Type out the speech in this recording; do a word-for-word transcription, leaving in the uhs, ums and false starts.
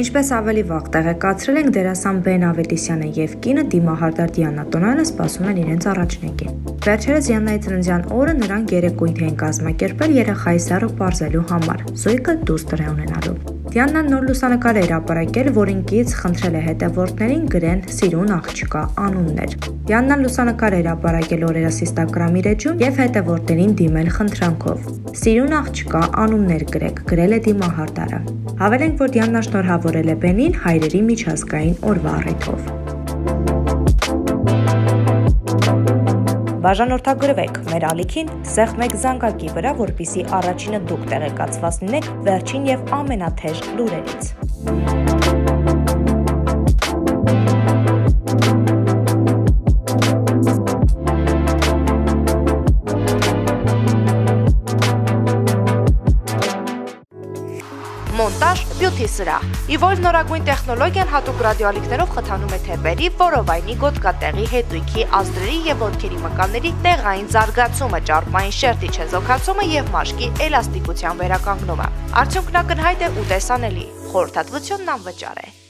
Ինչպես ավելի վաղ տեղեկացրել ենք, դերասան Բեն Ավետիսյանը եւ կինը դիմահարդար Դիանա Տոնյանը սպասում են իրենց առաջնեկին։ Վերջերս Դիանայի ծննդյան օրը նրանք երեկույթ էին կազմակերպել երեխայի սեռը պարզելու համար, զույգը դուստր է ունենալու։ Դիանան նոր լուսանկար է հրապարակել, որին կից խնդրել է հետևորդներին գրեն «Սիրուն աղջկա» անուններ։ Դիանան լուսանկար է հրապարակել օրերս Instagram-իր էջում եւ հետևորդներին դիմել խնդրանքով։ «Սիրուն աղջկա» անուններ գրեք, գրել է դիմահարդարը։ Հավելենք, որ Դիանան շնորհավորել է Բենին հայրերի միջազգային օրվա առիթով։ Բաժանորդագրվեք մեր ալիքին սեղմ մեկ զանգակի վրա, որպեսզի առաջինը դուք տեղեկացված լինեք վերջին եւ ամենաթեժ լուրերից։ Մոնտաժ բյութի սրահ, ի որ նորագույն տեխնոլոգիան հատուկ ռադիոալիքներով խթանում է թեփերի, որովայնի, գոտկատեղի, հետույքի, ազդրերի եւ ոտքերի մկանների տեղային զարգացումը, ճարպային շերտի չեզոքացումը եւ մաշկի էլաստիկության վերականգնումը։ Արդյունքն ակնհայտ է ու տեսանելի, խորհրդատվությունն անվճար է։